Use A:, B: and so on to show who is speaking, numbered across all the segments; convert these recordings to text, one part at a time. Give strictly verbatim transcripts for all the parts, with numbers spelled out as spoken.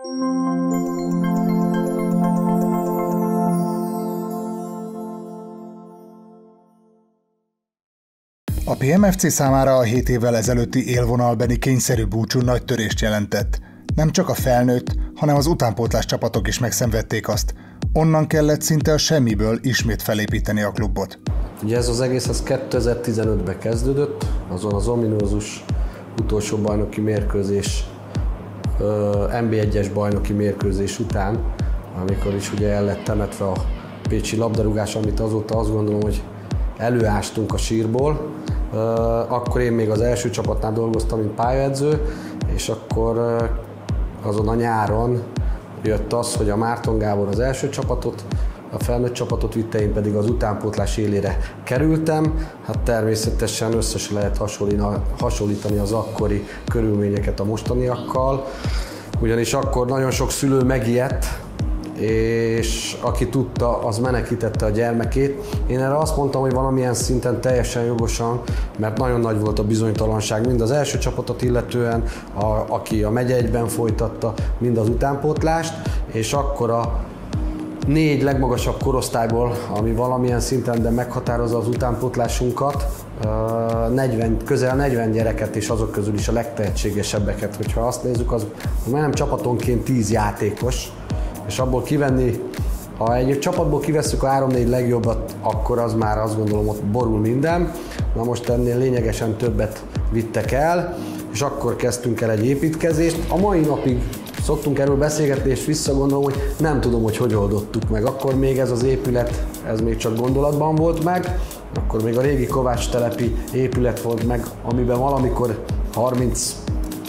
A: A pé em ef cé számára a hét évvel ezelőtti élvonalbeli kényszerű búcsú nagy törést jelentett. Nem csak a felnőtt, hanem az utánpótlás csapatok is megszenvedték azt. Onnan kellett szinte a semmiből ismét felépíteni a klubot.
B: Ugye ez az egész az kétezer-tizenötben kezdődött, azon az ominózus utolsó bajnoki mérkőzés, en bé egyes bajnoki mérkőzés után, amikor is ugye el lett temetve a pécsi labdarúgás, amit azóta azt gondolom, hogy előástunk a sírból. Akkor én még az első csapatnál dolgoztam, mint pályaedző, és akkor azon a nyáron jött az, hogy a Márton Gábor az első csapatot, a felnőtt csapatot vitte, én pedig az utánpótlás élére kerültem. Hát természetesen össze lehet hasonlítani az akkori körülményeket a mostaniakkal, ugyanis akkor nagyon sok szülő megijedt, és aki tudta, az menekítette a gyermekét. Én erre azt mondtam, hogy valamilyen szinten teljesen jogosan, mert nagyon nagy volt a bizonytalanság, mind az első csapatot illetően, a, aki a megye egyben folytatta, mind az utánpótlást, és akkor a négy legmagasabb korosztályból, ami valamilyen szinten de meghatározza az utánpótlásunkat, negyven, közel negyven gyereket, és azok közül is a legtehetségesebbeket. Hogyha azt nézzük, az majdnem csapatonként tíz játékos, és abból kivenni, ha egy csapatból kivesszük a három-négy legjobbat, akkor az már azt gondolom, ott borul minden. Na most ennél lényegesen többet vittek el, és akkor kezdtünk el egy építkezést. A mai napig szoktunk erről beszélgetni, és visszagondolom, hogy nem tudom, hogy hogy oldottuk meg. Akkor még ez az épület, ez még csak gondolatban volt meg, akkor még a régi Kovács telepi épület volt meg, amiben valamikor harminchét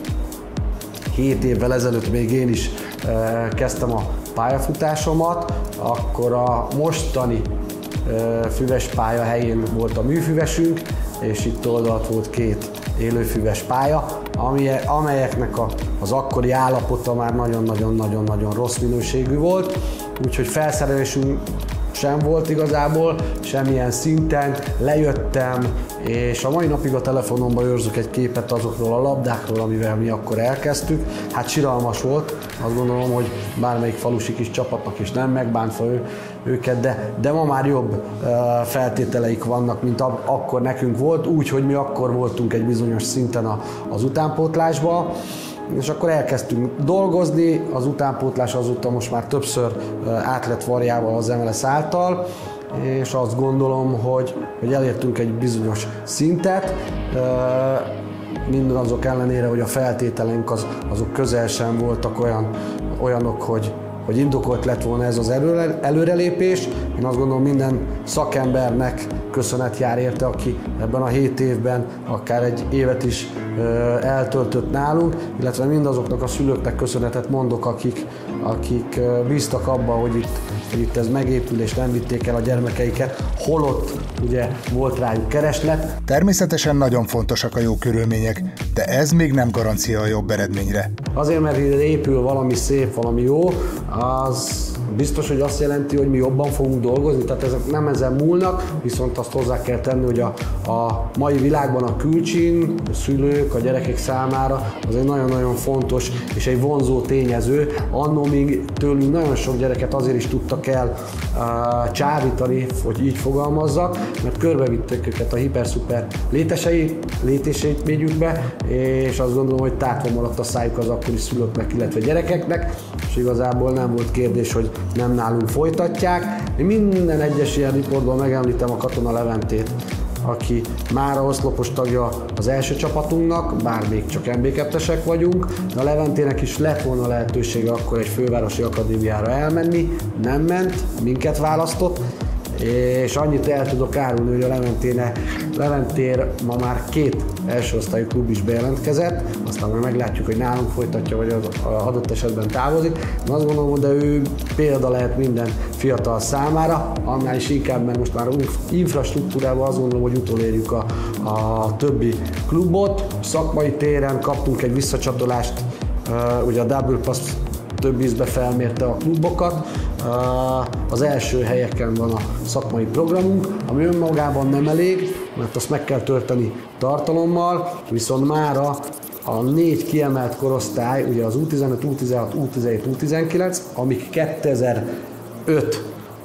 B: évvel ezelőtt még én is eh, kezdtem a pályafutásomat, akkor a mostani eh, füves pálya helyén volt a műfüvesünk, és itt oldalt volt két élőfüves pálya, amelyeknek a, az akkori állapota már nagyon-nagyon-nagyon-nagyon rossz minőségű volt, úgyhogy felszerelésünk sem volt igazából, semmilyen szinten, lejöttem, és a mai napig a telefonomban őrzök egy képet azokról a labdákról, amivel mi akkor elkezdtük. Hát siralmas volt, azt gondolom, hogy bármelyik falusi kis csapatnak is nem megbántva ő, őket, de, de ma már jobb uh, feltételeik vannak, mint a, akkor nekünk volt, úgy, hogy mi akkor voltunk egy bizonyos szinten a, az utánpótlásban. És akkor elkezdtünk dolgozni, az utánpótlás azóta most már többször át lett variálva az em el es által, és azt gondolom, hogy, hogy elértünk egy bizonyos szintet, mindazok ellenére, hogy a feltételeink az, azok közel sem voltak olyan, olyanok, hogy, hogy indokolt lett volna ez az előre, előrelépés. Én azt gondolom, minden szakembernek köszönet jár érte, aki ebben a hét évben akár egy évet is eltöltött nálunk, illetve mindazoknak a szülőknek köszönetet mondok, akik, akik bíztak abban, hogy itt, hogy itt ez megépül, és nem vitték el a gyermekeiket, holott ugye volt rájuk kereslet.
A: Természetesen nagyon fontosak a jó körülmények, de ez még nem garancia a jobb eredményre.
B: Azért, mert ide épül valami szép, valami jó, az biztos, hogy azt jelenti, hogy mi jobban fogunk dolgozni, tehát ezek nem ezen múlnak, viszont azt hozzá kell tenni, hogy a, a mai világban a külcsin, a szülők, a gyerekek számára az egy nagyon-nagyon fontos és egy vonzó tényező. Annó még tőlünk nagyon sok gyereket azért is tudtak el uh, csábítani, hogy így fogalmazzak, mert körbevitték őket a hiper-szuper létesei, létesítményükbe, és azt gondolom, hogy tátva maradt a szájuk az akkori szülőknek, illetve gyerekeknek, és igazából nem volt kérdés, hogy nem nálunk folytatják. Én minden egyes ilyen riportban megemlítem a Katona Leventét, aki már a oszlopos tagja az első csapatunknak, bár még csak en bé kettesek vagyunk, de a Leventének is lett volna lehetősége akkor egy fővárosi akadémiára elmenni, nem ment, minket választott, és annyit el tudok árulni, hogy a Leventéne, Leventér ma már két első osztályú klub is bejelentkezett, aztán majd meglátjuk, hogy nálunk folytatja, vagy az adott esetben távozik. Én azt gondolom, hogy ő példa lehet minden fiatal számára, annál is inkább, mert most már infrastruktúrában azt gondolom, hogy utolérjük a, a többi klubot. Szakmai téren kaptunk egy visszacsatolást, ugye a Double Pass több ízbe felmérte a klubokat. Az első helyeken van a szakmai programunk, ami önmagában nem elég, mert azt meg kell tölteni tartalommal, viszont mára a négy kiemelt korosztály, ugye az U tizenöt, U tizenhat, U tizenhét, U tizenkilenc, amik kétezer-öt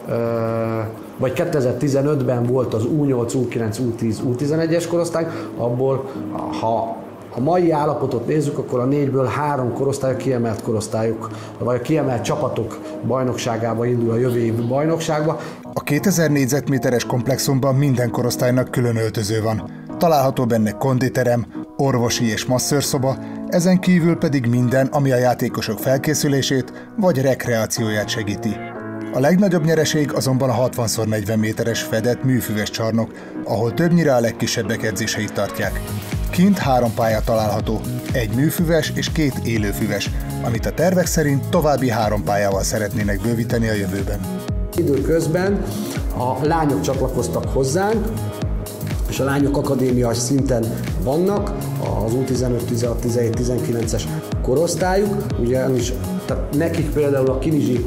B: vagy kétezer-tizenötben volt az U nyolc, U kilenc, U tíz, U tizenegyes korosztály, abból ha a mai állapotot nézzük, akkor a négyből három korosztály a kiemelt korosztályok, vagy a kiemelt csapatok bajnokságába indul a jövő évi bajnokságba.
A: A kétezer négyzetméteres komplexumban minden korosztálynak külön öltöző van. Található benne konditerem, orvosi és masszőrszoba, ezen kívül pedig minden, ami a játékosok felkészülését vagy rekreációját segíti. A legnagyobb nyereség azonban a hatvan szor negyven méteres fedett műfüves csarnok, ahol többnyire a legkisebbek edzéseit tartják. Kint három pálya található, egy műfüves és két élőfüves, amit a tervek szerint további három pályával szeretnének bővíteni a jövőben.
B: Időközben a lányok csatlakoztak hozzánk, és a lányok akadémiás szinten vannak, az U tizenöt, tizenhat, tizenhét, tizenkilences korosztályuk, ugyanis tehát nekik például a Kinizsi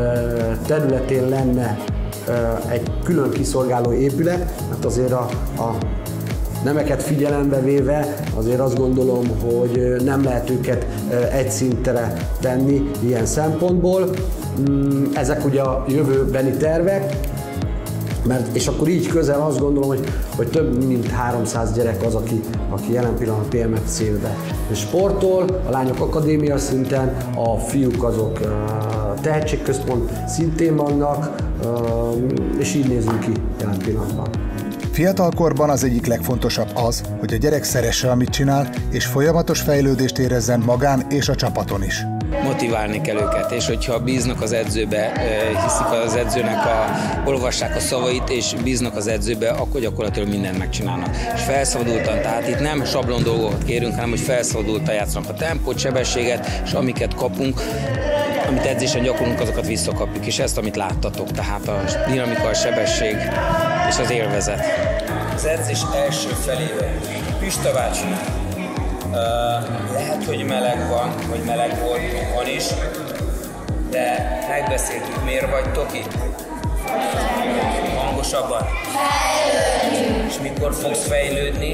B: területén lenne egy külön kiszolgáló épület, hát azért a, a nemeket figyelembe véve azért azt gondolom, hogy nem lehet őket egy szintre tenni ilyen szempontból. Ezek ugye a jövőbeni tervek, mert, és akkor így közel azt gondolom, hogy, hogy több mint háromszáz gyerek az, aki, aki jelen pillanatban pé em ef cé-be sportol, a lányok akadémia szinten, a fiúk azok tehetségközpont szintén vannak, és így nézünk ki jelen pillanatban.
A: Fiatalkorban az egyik legfontosabb az, hogy a gyerek szeresse, amit csinál, és folyamatos fejlődést érezzen magán és a csapaton is.
C: Motiválni kell őket, és hogyha bíznak az edzőbe, hiszik az edzőnek, a, olvassák a szavait, és bíznak az edzőbe, akkor gyakorlatilag mindent megcsinálnak. És felszabadultan, tehát itt nem sablon dolgokat kérünk, hanem hogy felszabadultan játszanak a tempót, sebességet, és amiket kapunk, amit edzésen gyakorlunk, azokat visszakapjuk, és ezt, amit láttatok, tehát a dinamika, a sebesség és az élvezet. Az edzés első felében Pista bácsi, Uh, lehet, hogy meleg van, vagy meleg volt, van is, de megbeszéltük, miért vagytok itt? Hangosabban. És mikor fogsz fejlődni?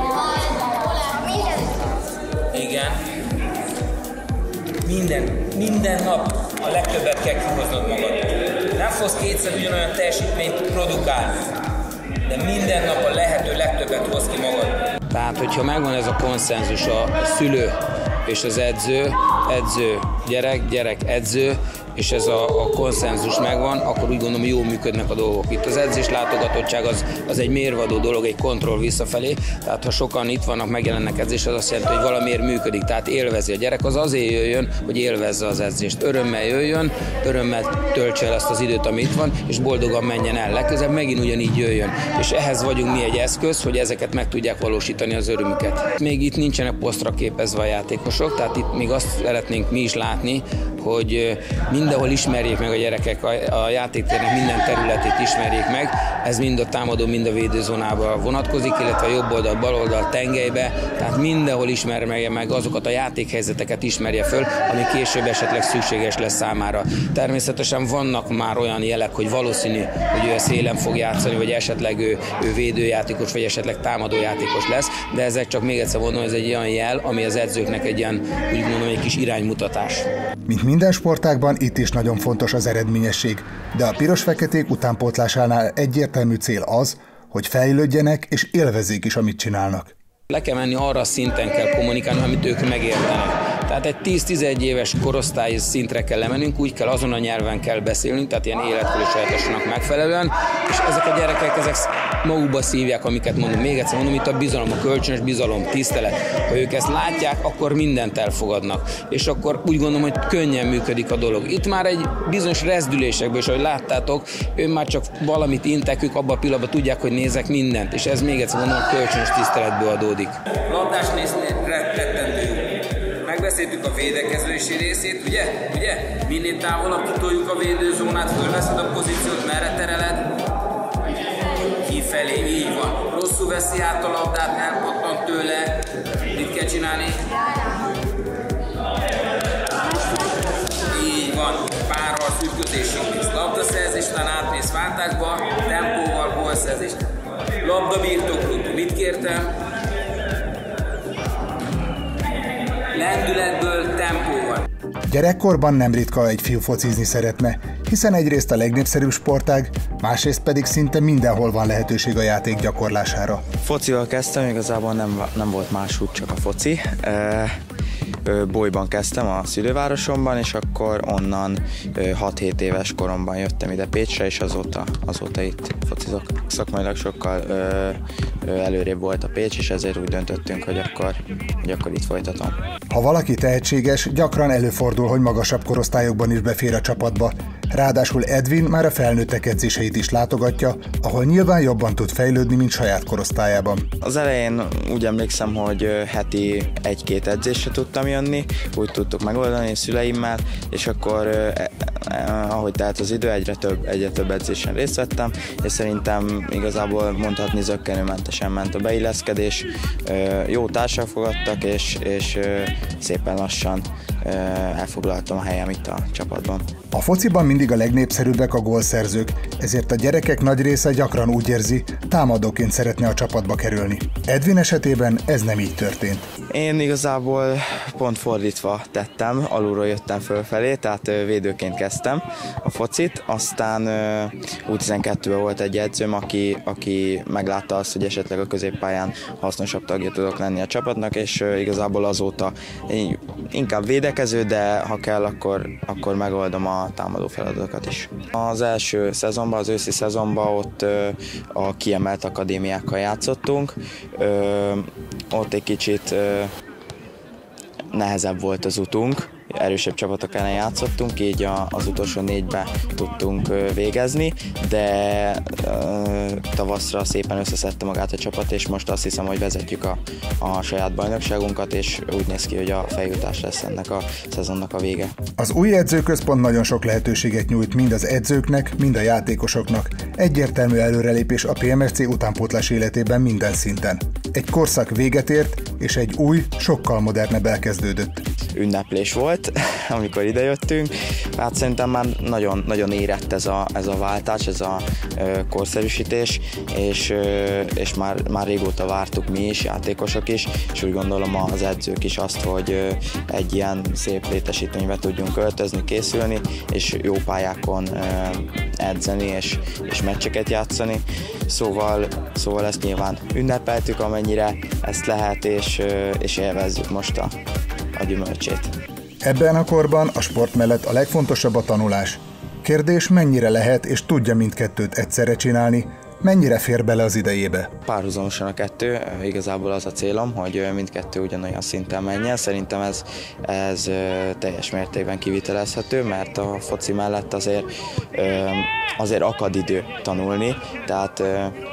C: Igen. Minden, minden nap a legtöbbet kell kihoznod magad. Nem fogsz kétszer ugyanolyan teljesítményt produkálni, de minden nap a lehető legtöbbet hoz ki magad. Tehát, hogyha megvan ez a konszenzus, a szülő és az edző, edző, gyerek, gyerek, edző, és ez a, a konszenzus megvan, akkor úgy gondolom, jó működnek a dolgok. Itt az edzés látogatottság az, az egy mérvadó dolog, egy kontroll visszafelé, tehát ha sokan itt vannak, megjelennek edzés, az azt jelenti, hogy valamiért működik, tehát élvezi a gyerek, az azért jöjjön, hogy élvezze az edzést. Örömmel jöjjön, örömmel töltse el azt az időt, ami itt van, és boldogan menjen el. Legközelebb megint ugyanígy jöjjön. És ehhez vagyunk mi egy eszköz, hogy ezeket meg tudják valósítani az örömüket. Még itt nincsenek posztra képezve a játékosok, tehát itt még azt szeretnénk mi is látni, hogy mindenhol ismerjék meg a gyerekek, a játéktérnek minden területét ismerjék meg. Ez mind a támadó, mind a védőzónába vonatkozik, illetve a jobb oldal, bal oldal, tengelybe, tehát mindenhol ismerje meg azokat a játékhelyzeteket ismerje föl, ami később esetleg szükséges lesz számára. Természetesen vannak már olyan jelek, hogy valószínű, hogy ő a szélen fog játszani, vagy esetleg ő, ő védőjátékos, vagy esetleg támadójátékos lesz, de ezek csak még egyszer mondom, ez egy olyan jel, ami az edzőknek egy ilyen, úgy mondom, egy kis iránymutatás.
A: Mint minden sportágban, itt is nagyon fontos az eredményesség, de a piros-feketék utánpótlásánál egyértelmű cél az, hogy fejlődjenek és élvezzék is, amit csinálnak.
C: Le kell menni, arra a szinten kell kommunikálni, amit ők megértenek. Tehát egy tíz-tizenegy éves korosztály szintre kell lemennünk, úgy kell, azon a nyelven kell beszélnünk, tehát ilyen életkörű sajátosnak megfelelően, és ezek a gyerekek, ezek magukba szívják, amiket mondom. Még egyszer mondom, itt a bizalom, a kölcsönös bizalom, tisztelet. Ha ők ezt látják, akkor mindent elfogadnak. És akkor úgy gondolom, hogy könnyen működik a dolog. Itt már egy bizonyos rezdülésekből, és ahogy láttátok, ő már csak valamit intek, ők abban a pillanatban tudják, hogy nézek mindent. És ez még egyszer mondom, a kölcsönös tiszteletből adódik. Labdás nézni rettentő jó. Megbeszéltük a védekezési részét, ugye? Ugye? Minél távolabb kitoljuk a védőzónát, fölveszed a pozíciót, merre tereled? Kifelé, így van. Rosszul veszi át a labdát, elpattan tőle. Mit kell csinálni? Így van. Párral ütközésig mész. Labdaszerzés, után átmész váltásba, tempóval, gólszerzés. Labda birtokló. Mit kértem? lendületből, tempóval.
A: Gyerekkorban nem ritka egy fiú focizni szeretne, hiszen egyrészt a legnépszerűbb sportág, másrészt pedig szinte mindenhol van lehetőség a játék gyakorlására.
D: Focival kezdtem, igazából nem, nem volt más út, csak a foci. Bolyban kezdtem a szülővárosomban, és akkor onnan hat-hét éves koromban jöttem ide Pécsre, és azóta, azóta itt focizok. Szakmailag sokkal ö, ö, előrébb volt a Pécs, és ezért úgy döntöttünk, hogy akkor, hogy akkor itt folytatom.
A: Ha valaki tehetséges, gyakran előfordul, hogy magasabb korosztályokban is befér a csapatba. Ráadásul Edwin már a felnőttek edzéseit is látogatja, ahol nyilván jobban tud fejlődni, mint saját korosztályában.
D: Az elején úgy emlékszem, hogy heti egy-két edzésre tudtam jönni, úgy tudtuk megoldani szüleimmel, és akkor eh, eh, ahogy telt az idő, egyre több, egyre több edzésen részt vettem, és szerintem igazából mondhatni zökkenőmentesen ment a beilleszkedés. Eh, jó társak fogadtak, és, és eh, szépen lassan eh, elfoglaltam a helyem itt a csapatban.
A: A fociban mindig a legnépszerűbbek a gólszerzők, ezért a gyerekek nagy része gyakran úgy érzi, támadóként szeretne a csapatba kerülni. Edwin esetében ez nem így történt.
D: Én igazából pont fordítva tettem, alulról jöttem fölfelé, tehát védőként kezdtem a focit, aztán U tizenkettőben volt egy edzőm, aki, aki meglátta azt, hogy esetleg a középpályán hasznosabb tagja tudok lenni a csapatnak, és igazából azóta inkább védekező, de ha kell, akkor, akkor megoldom a támadó feladatokat is. Az első szezonban, az őszi szezonban ott a kiemelt akadémiákkal játszottunk, ott egy kicsit nehezebb volt az utunk, erősebb csapatok ellen játszottunk, így az utolsó négybe tudtunk végezni, de tavaszra szépen összeszedte magát a csapat, és most azt hiszem, hogy vezetjük a, a saját bajnokságunkat, és úgy néz ki, hogy a feljutás lesz ennek a szezonnak a vége.
A: Az új edzőközpont nagyon sok lehetőséget nyújt mind az edzőknek, mind a játékosoknak. Egyértelmű előrelépés a pé em ef cé utánpótlás életében minden szinten. Egy korszak véget ért, és egy új, sokkal modernebb elkezdődött.
D: Ünneplés volt, amikor idejöttünk. Hát szerintem már nagyon, nagyon érett ez a, ez a váltás, ez a ö, korszerűsítés, és, ö, és már, már régóta vártuk mi is, játékosok is, és úgy gondolom az edzők is azt, hogy ö, egy ilyen szép létesítménybe tudjunk öltözni, készülni, és jó pályákon ö, edzeni, és, és meccseket játszani. Szóval, szóval ezt nyilván ünnepeltük, amennyire ezt lehet, és, ö, és élvezzük most a a gyümölcsét.
A: Ebben a korban a sport mellett a legfontosabb a tanulás. Kérdés, mennyire lehet és tudja mindkettőt egyszerre csinálni, mennyire fér bele az idejébe?
D: Párhuzamosan a kettő, igazából az a célom, hogy mindkettő ugyanolyan szinten menjen. Szerintem ez, ez teljes mértékben kivitelezhető, mert a foci mellett azért, azért akad idő tanulni, tehát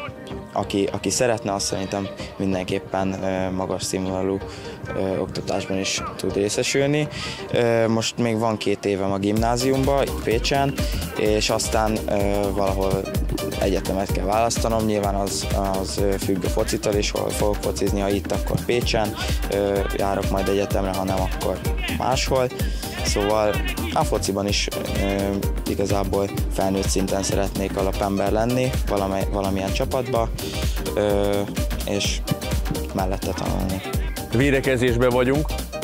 D: Aki, aki szeretne, azt szerintem mindenképpen ö, magas színvonalú ö, oktatásban is tud részesülni. Ö, most még van két évem a gimnáziumban, itt Pécsen, és aztán ö, valahol egyetemet kell választanom, nyilván az, az függ a focitól is, hol fogok focizni, ha itt, akkor Pécsen, ö, járok majd egyetemre, ha nem, akkor máshol. Szóval a fociban is ö, igazából felnőtt szinten szeretnék alapember lenni, valami, valamilyen csapatba, ö, és mellette tanulni.
E: Védekezésben vagyunk,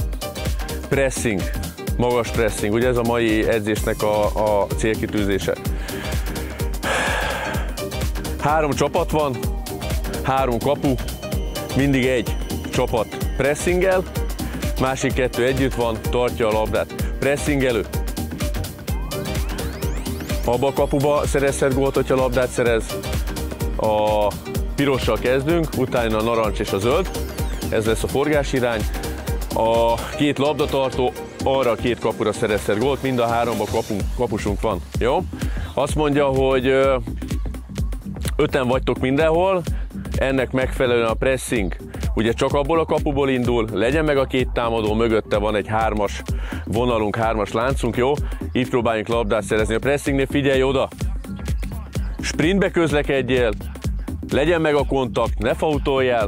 E: pressing, magas pressing, ugye ez a mai edzésnek a, a célkitűzése. Három csapat van, három kapu, mindig egy csapat pressingel, másik kettő együtt van, tartja a labdát. Pressingelő. Abba a kapuba szerezhet gólt, hogyha labdát szerez. A pirossal kezdünk, utána a narancs és a zöld. Ez lesz a forgásirány. A két labdatartó arra a két kapura szerezhet gólt, mind a háromba kapunk, kapusunk van. Jó? Azt mondja, hogy öten vagytok mindenhol, ennek megfelelően a pressing ugye csak abból a kapuból indul, legyen meg a két támadó, mögötte van egy hármas vonalunk, hármas láncunk, jó? Itt próbáljunk labdát szerezni. A pressingnél figyelj oda! Sprintbe közlekedjél, legyen meg a kontakt, ne fautoljál,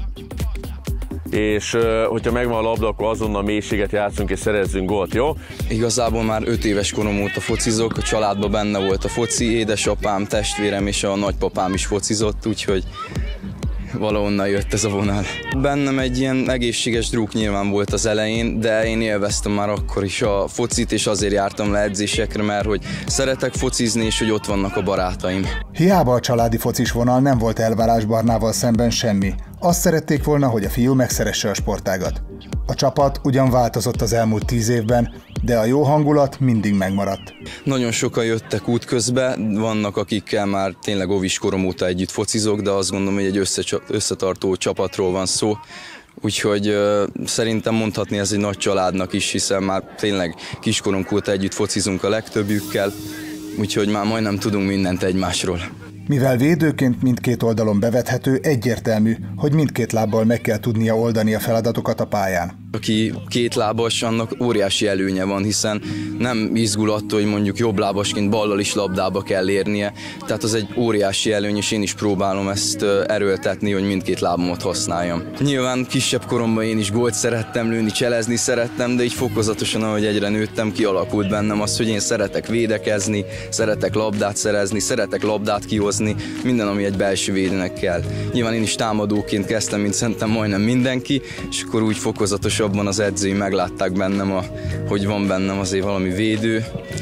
E: és hogyha megvan a labda, akkor azonnal mélységet játszunk és szerezzünk gólt, jó?
F: Igazából már öt éves korom óta focizok, a családban benne volt a foci, édesapám, testvérem és a nagypapám is focizott, úgyhogy valahonnan jött ez a vonal. Bennem egy ilyen egészséges druk nyilván volt az elején, de én élveztem már akkor is a focit, és azért jártam le edzésekre, mert hogy szeretek focizni, és hogy ott vannak a barátaim.
A: Hiába a családi focis vonal nem volt elvárás Barnával szemben semmi. Azt szerették volna, hogy a fiú megszeresse a sportágat. A csapat ugyan változott az elmúlt tíz évben, de a jó hangulat mindig megmaradt.
F: Nagyon sokan jöttek útközben, vannak akikkel már tényleg óvis korom óta együtt focizok, de azt gondolom, hogy egy összetartó csapatról van szó. Úgyhogy uh, szerintem mondhatni ez egy nagy családnak is, hiszen már tényleg kiskorunk óta együtt focizunk a legtöbbjükkel, úgyhogy már majdnem tudunk mindent egymásról.
A: Mivel védőként mindkét oldalon bevethető, egyértelmű, hogy mindkét lábbal meg kell tudnia oldani a feladatokat a pályán.
F: Aki kétlábas, annak óriási előnye van, hiszen nem izgul attól, hogy mondjuk jobblábasként ballal is labdába kell érnie, tehát az egy óriási előny, és én is próbálom ezt erőltetni, hogy mindkét lábamat használjam. Nyilván kisebb koromban én is gólt szerettem lőni, cselezni szerettem, de így fokozatosan, ahogy egyre nőttem, kialakult bennem az, hogy én szeretek védekezni, szeretek labdát szerezni, szeretek labdát kihozni, minden, ami egy belső védőnek kell. Nyilván én is támadóként kezdtem, mint szerintem majdnem mindenki, és akkor úgy fokozatosabban az edzői meglátták bennem, a, hogy van bennem azért valami védő,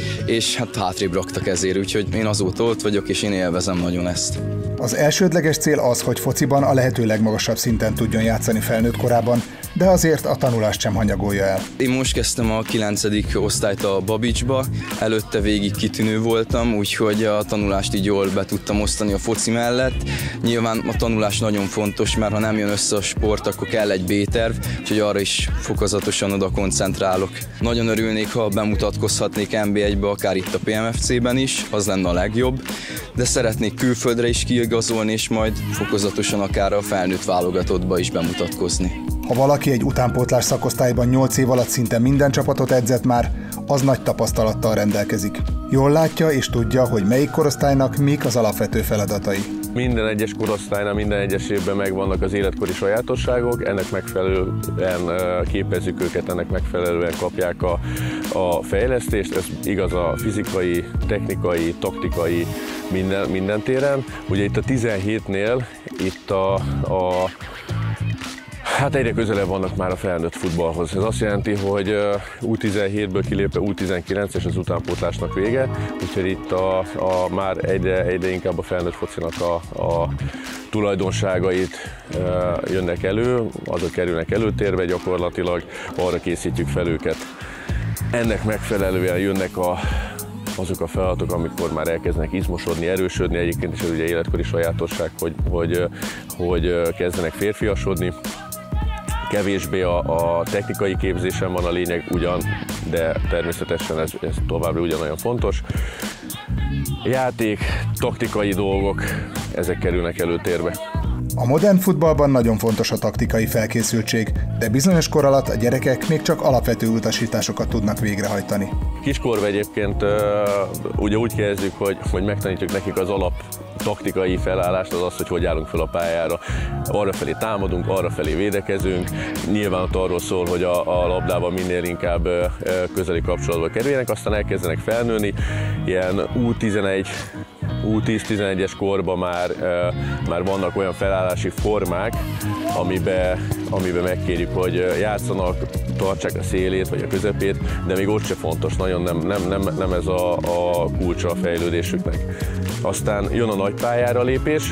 F: és hát hátrébb raktak ezért, úgyhogy én azóta ott vagyok, és én élvezem nagyon ezt.
A: Az elsődleges cél az, hogy fociban a lehető legmagasabb szinten tudjon játszani felnőtt korában, de azért a tanulást sem hanyagolja el.
F: Én most kezdtem a kilencedik osztályt a Babicsba, előtte végig kitűnő voltam, úgyhogy a tanulást így jól be tudtam osztani a foci mellett. Nyilván a tanulás nagyon fontos, mert ha nem jön össze a sport, akkor kell egy B-terv, úgyhogy arra is fokozatosan oda koncentrálok. Nagyon örülnék, ha bemutatkozhatnék en bé egybe, akár itt a pé em ef cében is, az lenne a legjobb, de szeretnék külföldre is kiigazolni, és majd fokozatosan akár a felnőtt válogatottba is bemutatkozni.
A: Ha valaki egy utánpótlás szakosztályban nyolc év alatt szinte minden csapatot edzett már, az nagy tapasztalattal rendelkezik. Jól látja és tudja, hogy melyik korosztálynak mik az alapvető feladatai.
E: Minden egyes korosztálynál, minden egyes évben megvannak az életkori sajátosságok, ennek megfelelően képezzük őket, ennek megfelelően kapják a, a fejlesztést. Ez igaz a fizikai, technikai, taktikai, minden, minden téren. Ugye itt a tizenhétnél itt a, a Hát egyre közelebb vannak már a felnőtt futballhoz. Ez azt jelenti, hogy U tizenhétből kilépve U tizenkilenc és az utánpótlásnak vége, úgyhogy itt a, a már egyre, egyre inkább a felnőtt focinak a, a tulajdonságait e, jönnek elő, azok kerülnek előtérbe gyakorlatilag, arra készítjük fel őket. Ennek megfelelően jönnek a azok a feladatok, amikor már elkezdenek izmosodni, erősödni, egyébként is ez ugye életkori sajátosság, hogy, hogy, hogy kezdenek férfiasodni. Kevésbé a, a technikai képzésen van a lényeg ugyan, de természetesen ez, ez továbbra ugyanolyan fontos. Játék, taktikai dolgok, ezek kerülnek előtérbe.
A: A modern futballban nagyon fontos a taktikai felkészültség, de bizonyos kor alatt a gyerekek még csak alapvető utasításokat tudnak végrehajtani.
E: Kiskorban egyébként uh, ugye úgy kezdjük, hogy, hogy megtanítjuk nekik az alap taktikai felállást, az az, hogy hogy állunk fel a pályára. Arrafelé támadunk, arrafelé védekezünk. Nyilván ott arról szól, hogy a, a labdával minél inkább uh, közeli kapcsolatba kerüljenek, aztán elkezdenek felnőni. Ilyen U tizenegy, U tíz-tizenegyes korban már, uh, már vannak olyan felállási formák, amiben, amiben megkérjük, hogy játszanak, tartsák a szélét vagy a közepét, de még ott se fontos, nagyon nem, nem, nem, nem ez a, a kulcsa a fejlődésüknek. Aztán jön a nagy pályára lépés,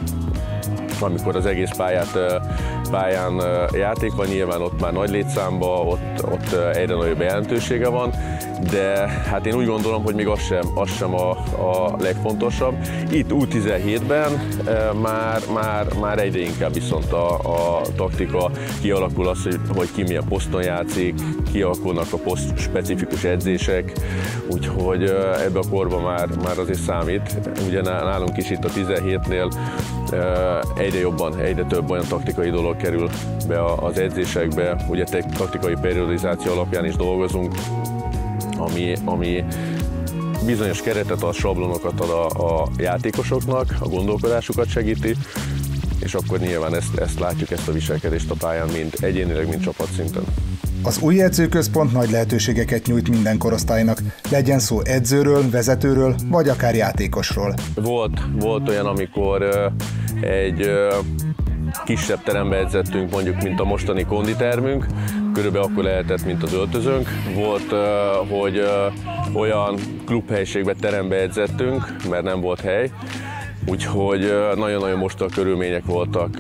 E: amikor az egész pályát, pályán játék van, nyilván ott már nagy létszámban, ott, ott egyre nagyobb jelentősége van, de hát én úgy gondolom, hogy még az sem, az sem a, a legfontosabb. Itt U tizenhétben már, már, már egyre inkább viszont a, a taktika kialakul az, hogy, hogy ki milyen poszton játszik, kialakulnak a poszt specifikus edzések, úgyhogy ebbe a korban már, már azért számít. Ugye nálunk is itt a tizenhétnél egyre jobban, egyre több olyan taktikai dolog kerül be az edzésekbe, ugye taktikai periodizáció alapján is dolgozunk, ami, ami bizonyos keretet ad, sablonokat ad a, a játékosoknak, a gondolkodásukat segíti, és akkor nyilván ezt, ezt látjuk, ezt a viselkedést a pályán, mind egyénileg, mind csapatszinten.
A: Az új edzőközpont nagy lehetőségeket nyújt minden korosztálynak, legyen szó edzőről, vezetőről, vagy akár játékosról.
E: Volt, volt olyan, amikor egy kisebb terembe edzettünk, mondjuk, mint a mostani konditermünk, körülbelül akkor lehetett, mint az öltözőnk. Volt, hogy olyan klubhelyiségben terembe edzettünk, mert nem volt hely, úgyhogy nagyon-nagyon mostoha körülmények voltak.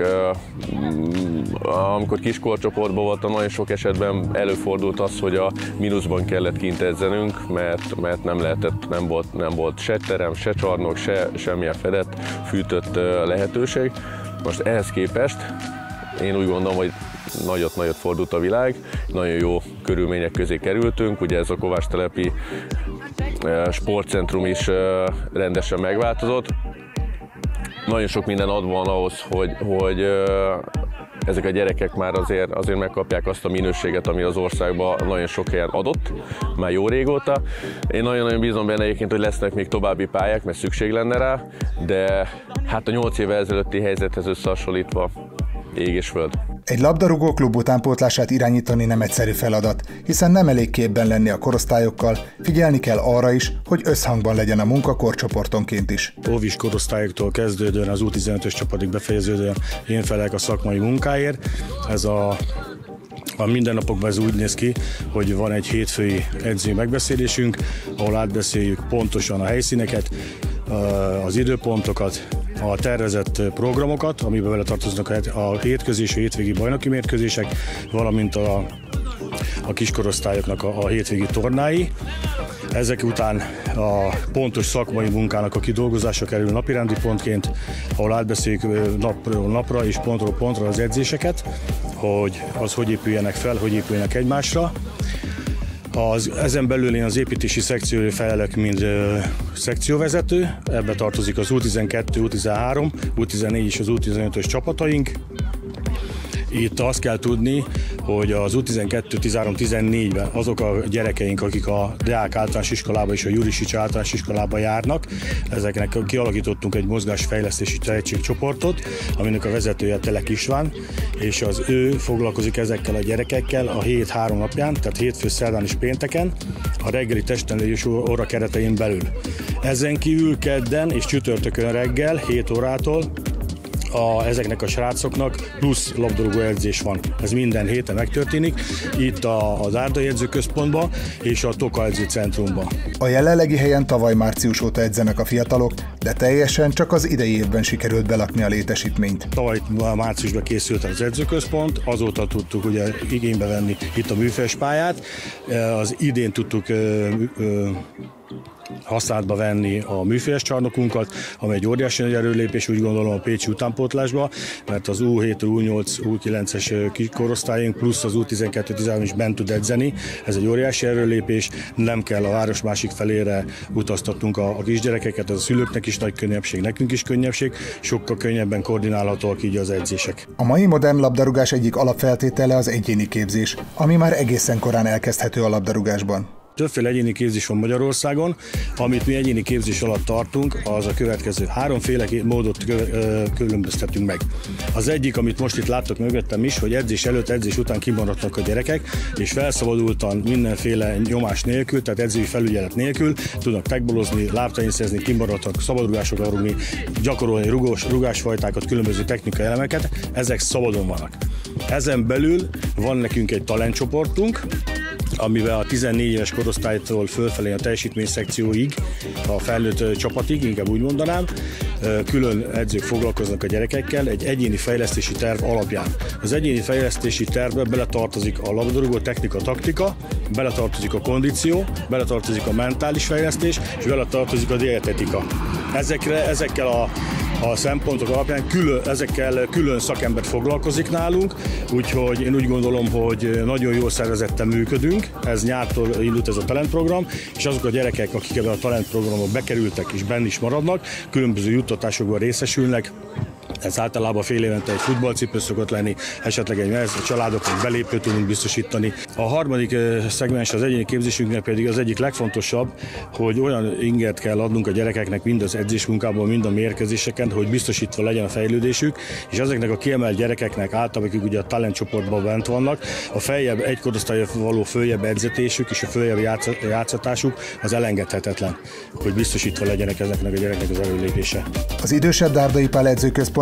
E: Amikor kiskorcsoportban voltam, nagyon sok esetben előfordult az, hogy a mínuszban kellett kint edzenünk, mert, mert nem lehetett, nem volt, nem volt se terem, se csarnok, se semmilyen fedett, fűtött lehetőség. Most ehhez képest én úgy gondolom, hogy nagyot-nagyot fordult a világ, nagyon jó körülmények közé kerültünk, ugye ez a Kovács-telepi sportcentrum is rendesen megváltozott. Nagyon sok minden ad van ahhoz, hogy, hogy ezek a gyerekek már azért, azért megkapják azt a minőséget, ami az országban nagyon sok helyen adott, már jó régóta. Én nagyon-nagyon bízom benne egyébként, hogy lesznek még további pályák, mert szükség lenne rá, de hát a nyolc évvel ezelőtti helyzethez összehasonlítva ég és föld.
A: Egy labdarúgó klub utánpótlását irányítani nem egyszerű feladat, hiszen nem elég képben lenni a korosztályokkal, figyelni kell arra is, hogy összhangban legyen a munka korcsoportonként is.
G: Óvis korosztályoktól kezdődően az U tizenötös csapatig befejeződően én felelek a szakmai munkáért. Ez a A mindennapokban ez úgy néz ki, hogy van egy hétfői edző megbeszélésünk, ahol átbeszéljük pontosan a helyszíneket, az időpontokat, a tervezett programokat, amiben vele tartoznak a hétközi és a hétvégi bajnoki mérkőzések, valamint a, a kiskorosztályoknak a, a hétvégi tornái. Ezek után a pontos szakmai munkának a kidolgozása kerül napirendi pontként, ahol átbeszéljük napról napra és pontról pontra az edzéseket, hogy az hogy épüljenek fel, hogy épüljenek egymásra. Az, ezen belül én az építési szekcióra felelek, mint ö, szekcióvezető, ebbe tartozik az U tizenkettő, U tizenhárom, U tizennégy és az U tizenötös csapataink. Itt azt kell tudni, hogy az U tizenkettő, tizenhárom, tizennégyben azok a gyerekeink, akik a Deák általános iskolába és a Jurisics általános iskolába járnak, ezeknek kialakítottunk egy mozgásfejlesztési tehetségcsoportot, aminek a vezetője Telek István, és az ő foglalkozik ezekkel a gyerekekkel a hét három napján, tehát hétfő, szerdán és pénteken, a reggeli testnevelés óra keretein belül. Ezen kívül kedden és csütörtökön reggel hét órától A, ezeknek a srácoknak plusz labdarúgó edzés van. Ez minden héten megtörténik, itt a, az Árdai edzőközpontban és a Toka edzőcentrumban.
A: A jelenlegi helyen tavaly március óta edzenek a fiatalok, de teljesen csak az idei évben sikerült belakni a létesítményt.
G: Tavaly márciusban készült az edzőközpont, azóta tudtuk ugye igénybe venni itt a műfős pályát, az idén tudtuk ö, ö, használatba venni a műfős csarnokunkat, amely egy óriási nagy erőlépés, úgy gondolom a pécsi utánpótlásba, mert az U hét, U nyolc, U kilences korosztályunk plusz az U tizenkettő, tizenhárom is bent tud edzeni. Ez egy óriási erőlépés, nem kell a város másik felére utaztatnunk a, a kisgyerekeket, az a szülőknek is nagy könnyebbség, nekünk is könnyebbség, sokkal könnyebben koordinálhatóak így az edzések.
A: A mai modern labdarúgás egyik alapfeltétele az egyéni képzés, ami már egészen korán elkezdhető a labdarúgásban.
G: Többféle egyéni képzés van Magyarországon, amit mi egyéni képzés alatt tartunk, az a következő. Háromféle módot különböztetünk meg. Az egyik, amit most itt láttok mögöttem is, hogy edzés előtt, edzés után kimaradtak a gyerekek, és felszabadultan mindenféle nyomás nélkül, tehát edzői felügyelet nélkül tudnak tegbolozni, lábtenisztezni, kimaradtak, szabadrugásokra rúgni, gyakorolni rugós, rugásfajtákat, különböző technikai elemeket, ezek szabadon vannak. Ezen belül van nekünk egy talentcsoportunk, amivel a tizennégy éves korosztálytól fölfelé a teljesítmény szekcióig, a felnőtt csapatig, inkább úgy mondanám, külön edzők foglalkoznak a gyerekekkel egy egyéni fejlesztési terv alapján. Az egyéni fejlesztési tervbe beletartozik a labdarúgó technika, taktika, beletartozik a kondíció, beletartozik a mentális fejlesztés, és beletartozik a dietetika. Ezekre, ezekkel a A szempontok alapján külön, ezekkel külön szakember foglalkozik nálunk, úgyhogy én úgy gondolom, hogy nagyon jól szervezetten működünk. Ez nyártól indult ez a talentprogram, és azok a gyerekek, akik ebben a talentprogramban bekerültek és benn is maradnak, különböző juttatásokban részesülnek. Ez általában fél évente egy futballcipő szokott lenni, esetleg egy a családoknak belépőt tudunk biztosítani. A harmadik szegmens az egyéni képzésünknek pedig az egyik legfontosabb, hogy olyan inget kell adnunk a gyerekeknek mind az edzésmunkában, mind a mérkőzéseken, hogy biztosítva legyen a fejlődésük, és ezeknek a kiemelt gyerekeknek általában, akik ugye a talentcsoportban bent vannak, a feljebb egy korosztályra való följebb edzetésük és a följebb játszatásuk az elengedhetetlen, hogy biztosítva legyenek ezeknek a gyerekeknek az erőlépése.
A: Az idősebb Dárdai Pál edzőközpont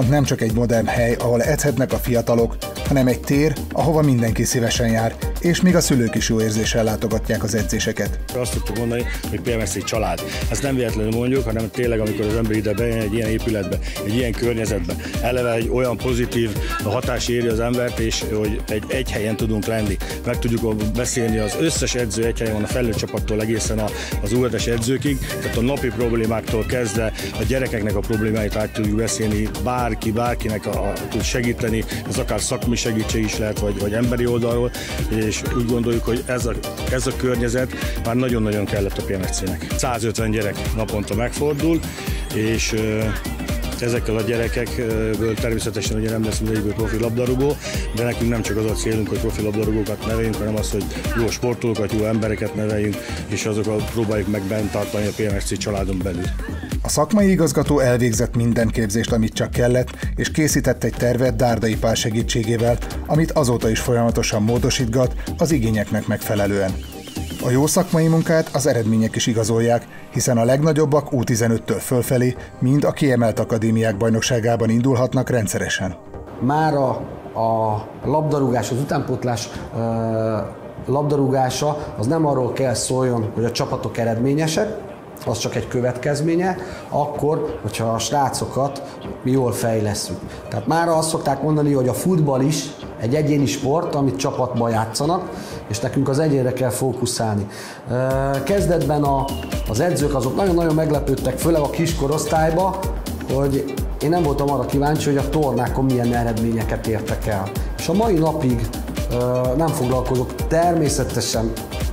A: központ nem csak egy modern hely, ahol edzhetnek a fiatalok, hanem egy tér, ahova mindenki szívesen jár, és még a szülők is jó érzéssel látogatják az edzéseket.
G: Azt tudtuk mondani, hogy pé em es egy család. Ezt nem véletlenül mondjuk, hanem tényleg, amikor az ember ide bejön egy ilyen épületbe, egy ilyen környezetbe, eleve egy olyan pozitív hatás éri az embert, és hogy egy, egy helyen tudunk lenni. Meg tudjuk beszélni, az összes edző egy helyen van, a felnőtt csapattól egészen az u es edzőkig, tehát a napi problémáktól kezdve a gyerekeknek a problémáit át tudjuk beszélni, bárki, bárkinek a, a, tud segíteni, ez akár szakmai segítség is lehet, vagy, vagy emberi oldalról, és úgy gondoljuk, hogy ez a, ez a környezet már nagyon-nagyon kellett a pé em es cé-nek. százötven gyerek naponta megfordul, és ezekkel a gyerekekből természetesen ugye nem lesz mindegyikből profi labdarúgó, de nekünk nem csak az a célunk, hogy profi labdarúgókat neveljünk, hanem az, hogy jó sportolókat, jó embereket neveljünk, és azokat próbáljuk meg bent tartani a pé em es cé családon belül.
A: A szakmai igazgató elvégzett minden képzést, amit csak kellett, és készített egy tervet Dárdai Pál segítségével, amit azóta is folyamatosan módosítgat az igényeknek megfelelően. A jó szakmai munkát az eredmények is igazolják, hiszen a legnagyobbak u tizenöttől fölfelé mind a kiemelt akadémiák bajnokságában indulhatnak rendszeresen.
B: Mára a labdarúgás, az utánpótlás uh, labdarúgása az nem arról kell szóljon, hogy a csapatok eredményesek, az csak egy következménye, akkor, hogyha a srácokat mi jól fejlesszük. Tehát már azt szokták mondani, hogy a futball is egy egyéni sport, amit csapatban játszanak, és nekünk az egyénre kell fókuszálni. Kezdetben a, az edzők azok nagyon-nagyon meglepődtek, főleg a kiskorosztályba, hogy én nem voltam arra kíváncsi, hogy a tornákon milyen eredményeket értek el. És a mai napig nem foglalkozok természetesen.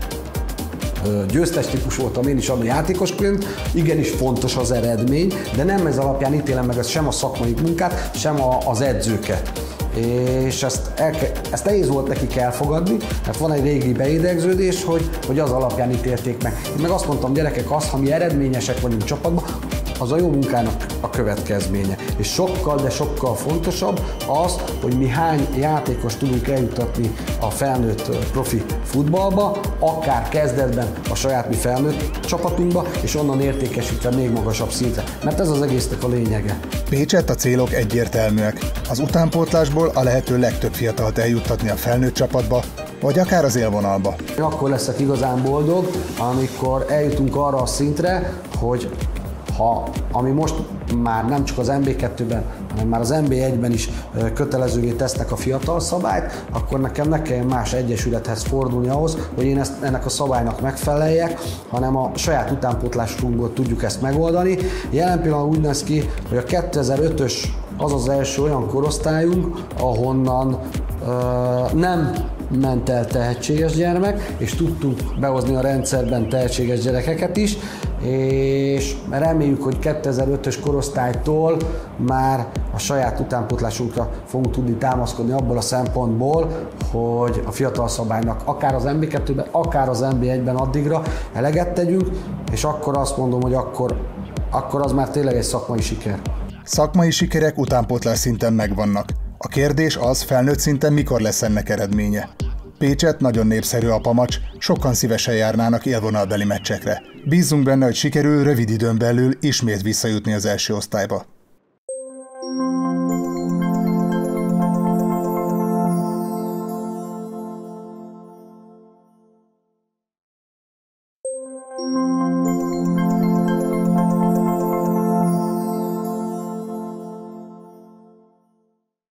B: Győztes típus voltam én is, ami játékosként, igenis fontos az eredmény, de nem ez alapján ítélem meg sem a szakmai munkát, sem a, az edzőket. És ezt, el, ezt nehéz volt nekik elfogadni, mert van egy régi beidegződés, hogy, hogy az alapján ítélték meg. Én meg azt mondtam, gyerekek, az, ha mi eredményesek vagyunk csapatban, az a jó munkának a következménye. És sokkal, de sokkal fontosabb az, hogy mi hány játékos tudunk eljutatni a felnőtt profi futballba, akár kezdetben a saját mi felnőtt csapatunkba, és onnan értékesítve még magasabb szintre. Mert ez az egésznek a lényege.
A: Pécsett a célok egyértelműek. Az utánpótlásból a lehető legtöbb fiatalt eljuttatni a felnőtt csapatba, vagy akár az élvonalba.
B: Akkor leszek igazán boldog, amikor eljutunk arra a szintre, hogy ha, ami most már nem csak az en bé kettőben, hanem már az en bé egyben is kötelezővé tesznek a fiatal szabályt, akkor nekem ne kelljen más egyesülethez fordulni ahhoz, hogy én ezt, ennek a szabálynak megfeleljek, hanem a saját utánpótlásunkból tudjuk ezt megoldani. Jelen pillanatban úgy néz ki, hogy a kétezer-ötös az az első olyan korosztályunk, ahonnan uh, nem ment el tehetséges gyermek, és tudtunk behozni a rendszerben tehetséges gyerekeket is, és reméljük, hogy kétezer-ötös korosztálytól már a saját utánpótlásunkra fogunk tudni támaszkodni abból a szempontból, hogy a fiatal szabálynak akár az en bé kettőben, akár az en bé egyben addigra eleget tegyünk, és akkor azt mondom, hogy akkor, akkor az már tényleg egy szakmai siker.
A: Szakmai sikerek utánpótlás szinten megvannak. A kérdés az, felnőtt szinten mikor lesz ennek eredménye. Pécsett nagyon népszerű a pamacs, sokan szívesen járnának élvonalbeli meccsekre. Bízzunk benne, hogy sikerül rövid időn belül ismét visszajutni az első osztályba.